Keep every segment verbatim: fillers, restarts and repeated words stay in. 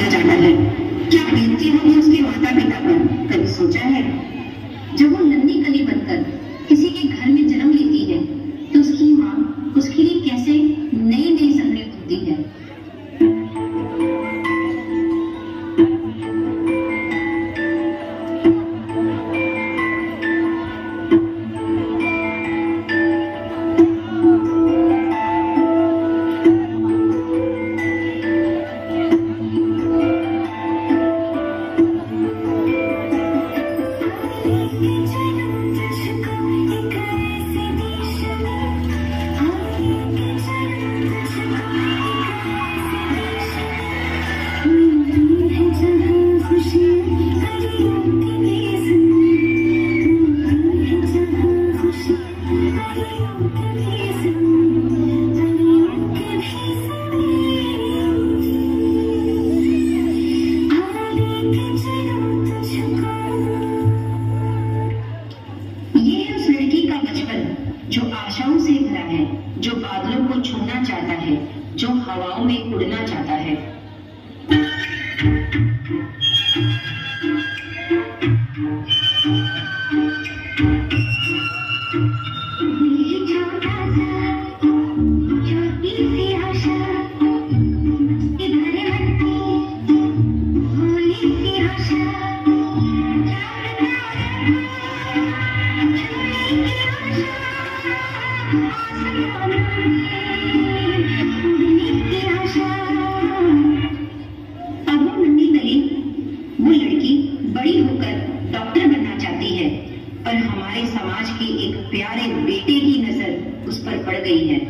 किया जाता है। क्या बीतती होगी उसके माता पिता पर, कभी सोचा है? जब वो नन्ही कली बनकर किसी के घर में जन्म लेती है तो उसकी माँ उसके लिए कैसे नई नई सपने बुनती है। जो आशाओं से भरा है, जो बादलों को छूना चाहता है, जो हवाओं में उड़ना चाहता है। बड़ी होकर डॉक्टर बनना चाहती है, पर हमारे समाज के एक प्यारे बेटे की नजर उस पर पड़ गई है।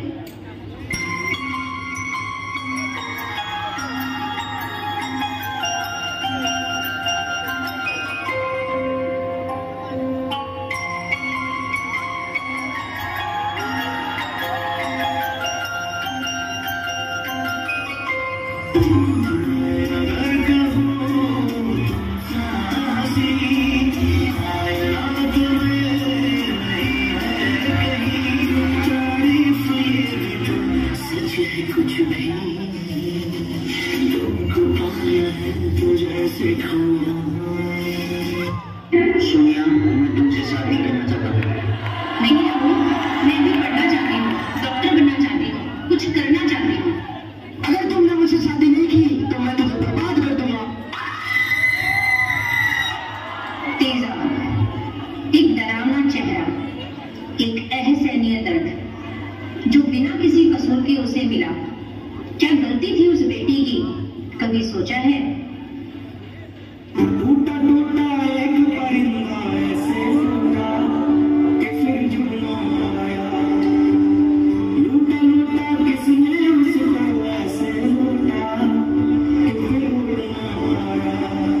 सोनिया, मैं तुमसे शादी करना चाहता हूँ। नहीं अबू, मैं भी पढ़ना चाहती हूँ, डॉक्टर बनना चाहती हूँ, कुछ करना चाहती हूँ। अगर तुमने मुझसे शादी नहीं की तो मैं तुम्हें बर्बाद कर दूंगा। तेज आवाज, एक डरावना चेहरा, एक असहनीय दर्द जो बिना किसी कसूर के उसे मिला। क्या गलती थी उस बेटी की, कभी सोचा है? टूटा टूटा एक परिंदा ऐसे टूटा कि फिर जुड़ना आया, लूटा लूटा किसने उसको ऐसे लूटा कि फिर उड़ना आया।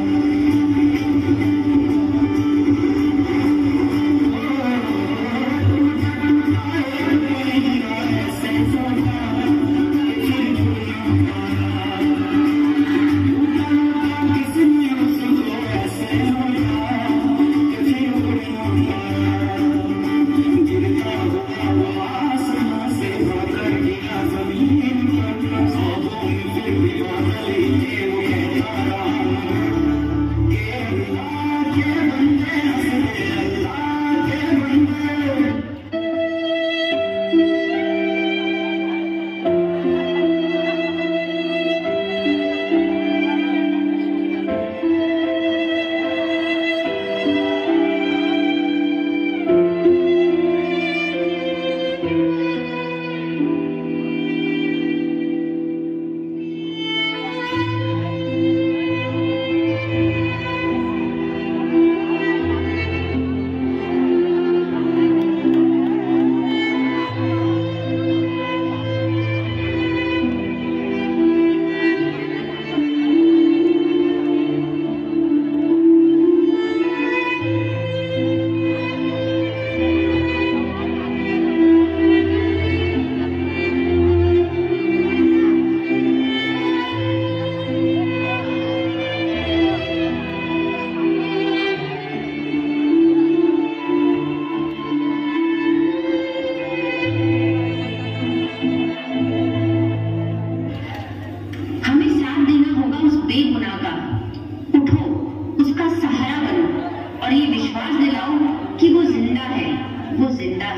टूटा टूटा एक परिंदा ऐसे टूटा कि फिर जुड़ना आया, लूटा लूटा किसने उसको ऐसे लूटा कि फिर उड़ना आया। गिरता हुआ वो आसमां से होकर गिरा जमीन पर, ख्वाबों में फिर भी बादल के वो कहता रहा कि अल्लाह के बंदे हंसते, अल्लाह के बंदे।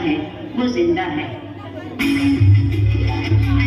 है वो जिंदा है।